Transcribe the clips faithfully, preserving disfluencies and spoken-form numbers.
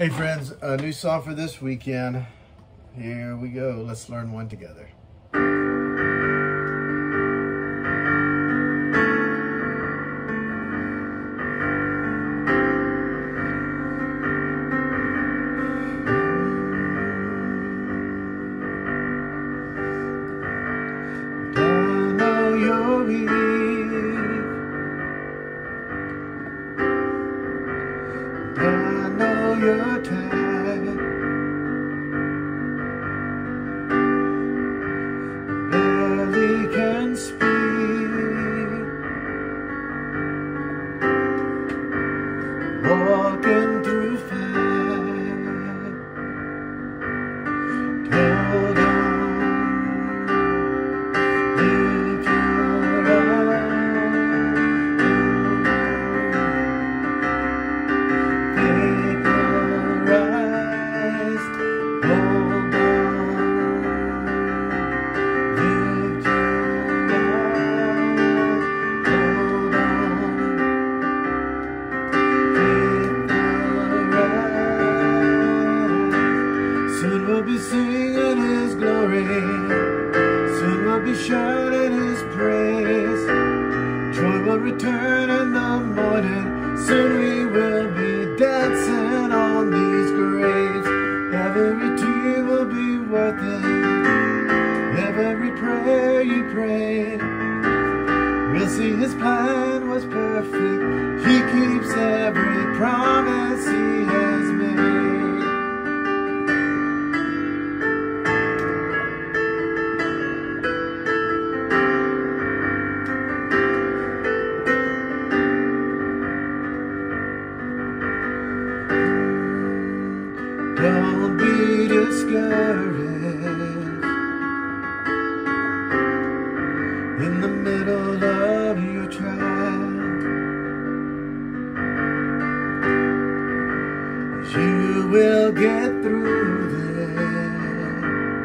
Hey friends, a new song for this weekend. Here we go. Let's learn one together. I know you're weak. I know you're tired. Barely can speak. Walking through fire. Hold on. Lift your eyes. Hold Soon we'll be singing His glory. Soon we'll be shouting His praise. Joy will return in the morning. Soon we will be dancing on these graves. Every tear will be worth it. Every prayer you prayed. We'll see His plan was perfect. He keeps every promise He has made. Don't be discouraged in the middle of your trial. You will get through this.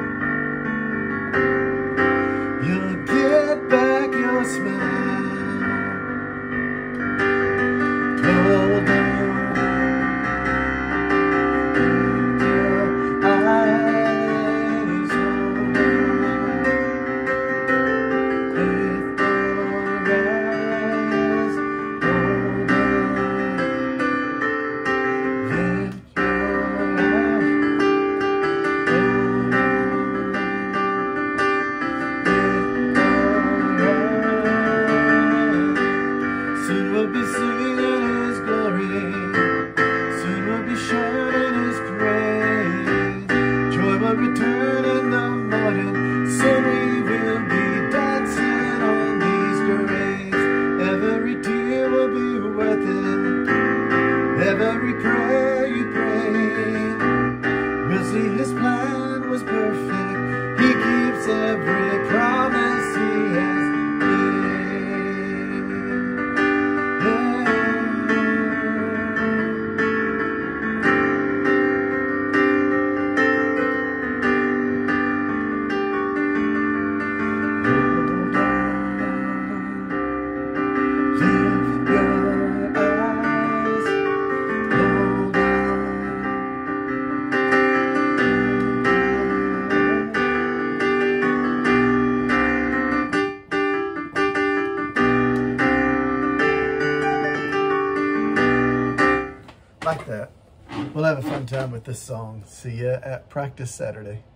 You'll get back your smile. Hold on. Soon we'll be singing His glory. Soon we'll be shouting His praise. Joy will return in the morning. Soon we will be dancing on these graves. Every tear will be worth it. Every prayer you prayed. We'll see His plan was perfect. He keeps every promise He has. Like that. We'll have a fun time with this song. See ya at practice Saturday.